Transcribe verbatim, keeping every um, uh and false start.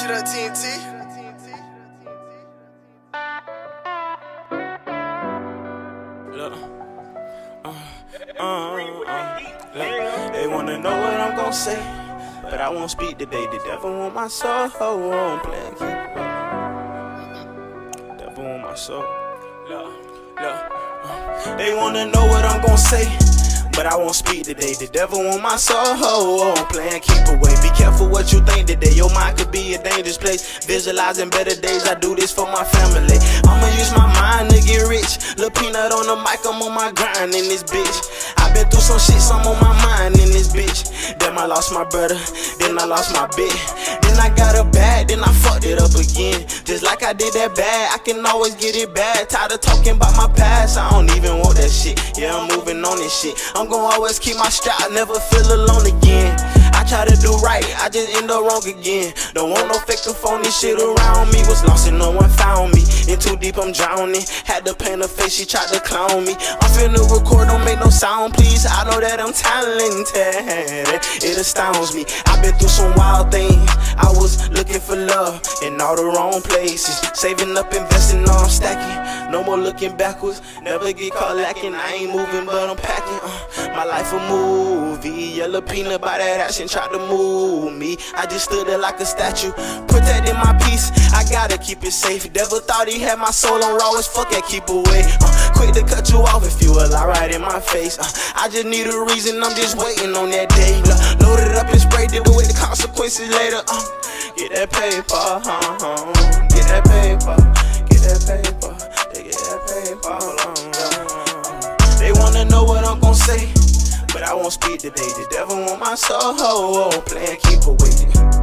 that T N T? Look, uh, uh, uh, look. They wanna know what I'm gon' say, but I won't speak today. The devil want my soul, I'm playing keep. Devil want my soul. Look, look. Uh, they wanna know what I'm gon' say, but I won't speak today. The devil want my soul, I'm playing keep away. Be careful what you think today. Your mind could be a dangerous place. Visualizing better days, I do this for my family. I'ma use my mind to get rich. Lil' Peanut on the mic, I'm on my grind in this bitch. I been through some shit, so I'm on my mind in this bitch. Then I lost my brother, then I lost my bitch. Then I got a bag, then I fucked it up again. Just like I did that bad, I can always get it back. Tired of talking about my past, I don't even want that shit. Yeah, I'm moving on this shit. I'm gonna always keep my stride, never feel alone again. I try to do right, I just end up wrong again. Don't want no fake or phony shit around me. Was lost and no one found me. In too deep, I'm drowning. Had to paint a face, she tried to clown me. I'm finna record, don't make no sound, please. I know that I'm talented, it astounds me. I've been through some wild things. I was looking for love in all the wrong places. Saving up, investing, now I'm stacking. No more looking backwards, never get caught lacking. I ain't moving, but I'm packing. uh, My life a movie. Yellow Peanut by that action tried to move me. I just stood there like a statue, protecting my peace. I gotta keep it safe. Devil thought he had my soul on raw as fuck, and keep away. uh, Quick to cut you off if you a lie right in my face. uh, I just need a reason, I'm just waiting on that day. uh, Load it up and spray, deal with the consequences later. uh, Get that paper, uh, uh, get that paper, get that paper, they get that paper. uh, They wanna know what I'm gon' say, but I won't speak today. The devil want my soul, playing keep away.